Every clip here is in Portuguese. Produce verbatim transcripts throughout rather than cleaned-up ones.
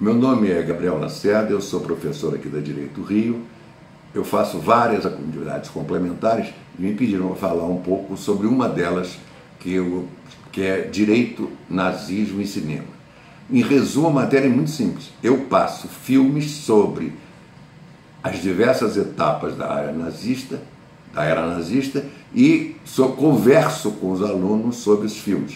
Meu nome é Gabriel Lacerda, eu sou professor aqui da Direito Rio. Eu faço várias atividades complementares e me pediram para falar um pouco sobre uma delas, que, eu, que é Direito, Nazismo e Cinema. Em resumo, a matéria é muito simples. Eu passo filmes sobre as diversas etapas da era nazista, da era nazista e só converso com os alunos sobre os filmes.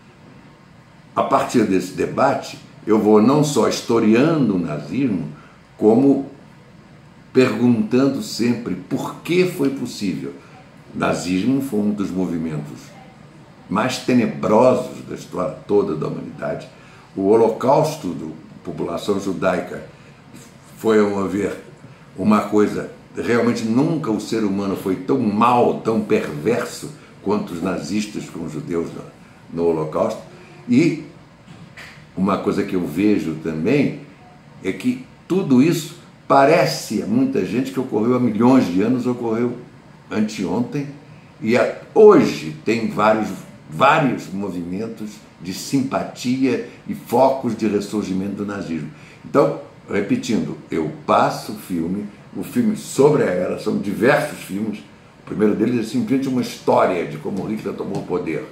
A partir desse debate, eu vou não só historiando o nazismo, como perguntando sempre por que foi possível. O nazismo foi um dos movimentos mais tenebrosos da história toda da humanidade. O holocausto da população judaica foi, a ver, uma coisa, realmente nunca o ser humano foi tão mau, tão perverso quanto os nazistas com os judeus no, no holocausto. E uma coisa que eu vejo também é que tudo isso parece a muita gente que ocorreu há milhões de anos, ocorreu anteontem, e hoje tem vários, vários movimentos de simpatia e focos de ressurgimento do nazismo. Então, repetindo, eu passo o filme, o filme sobre a era, são diversos filmes. O primeiro deles é simplesmente uma história de como Hitler tomou o poder.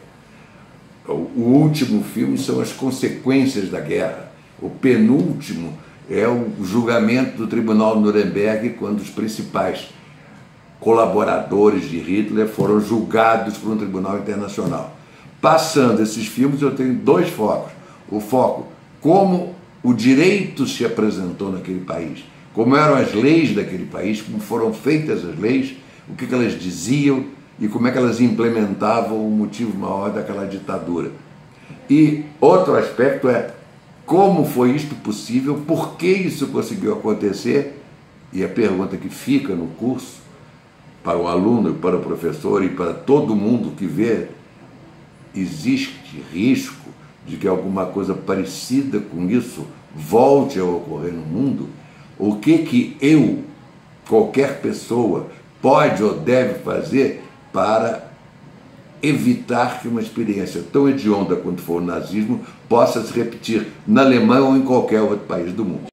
O último filme são as consequências da guerra. O penúltimo é o julgamento do Tribunal de Nuremberg, quando os principais colaboradores de Hitler foram julgados por um tribunal internacional. Passando esses filmes, eu tenho dois focos. O foco, como o direito se apresentou naquele país, como eram as leis daquele país, como foram feitas as leis, o que elas diziam e como é que elas implementavam o motivo maior daquela ditadura. E outro aspecto é como foi isto possível, por que isso conseguiu acontecer, e a pergunta que fica no curso, para o aluno, para o professor e para todo mundo que vê, existe risco de que alguma coisa parecida com isso volte a ocorrer no mundo? O que que eu, qualquer pessoa, pode ou deve fazer para evitar que uma experiência tão hedionda quanto foi o nazismo possa se repetir na Alemanha ou em qualquer outro país do mundo?